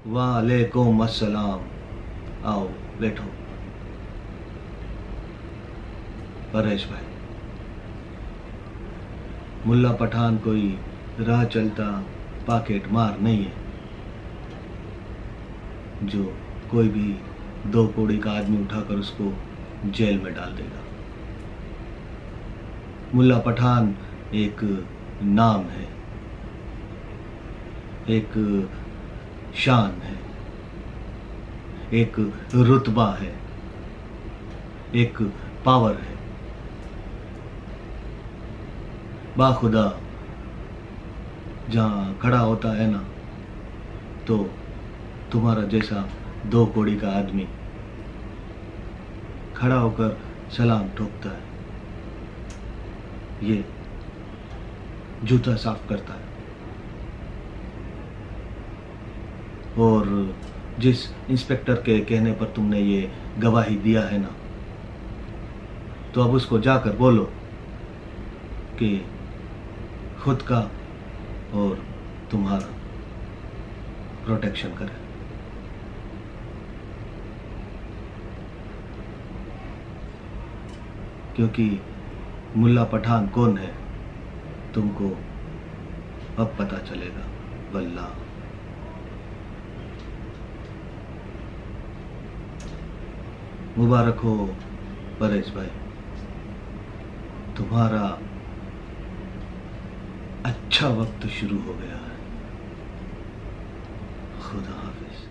वालेकुम अस्सलाम। आओ बैठो। परेश भाई, मुल्ला पठान कोई राह चलता पॉकेट मार नहीं है जो कोई भी दो कौड़ी का आदमी उठाकर उसको जेल में डाल देगा। मुल्ला पठान एक नाम है, एक शान है, एक रुतबा है, एक पावर है। बाखुदा जहाँ खड़ा होता है ना, तो तुम्हारा जैसा दो कौड़ी का आदमी खड़ा होकर सलाम ठोकता है, ये जूता साफ करता है। और जिस इंस्पेक्टर के कहने पर तुमने ये गवाही दिया है ना, तो अब उसको जाकर बोलो कि खुद का और तुम्हारा प्रोटेक्शन करे। क्योंकि मुल्ला पठान कौन है तुमको अब पता चलेगा। वल्लाह। मुबारक हो परेश भाई, तुम्हारा अच्छा वक्त शुरू हो गया है। खुदा हाफिज।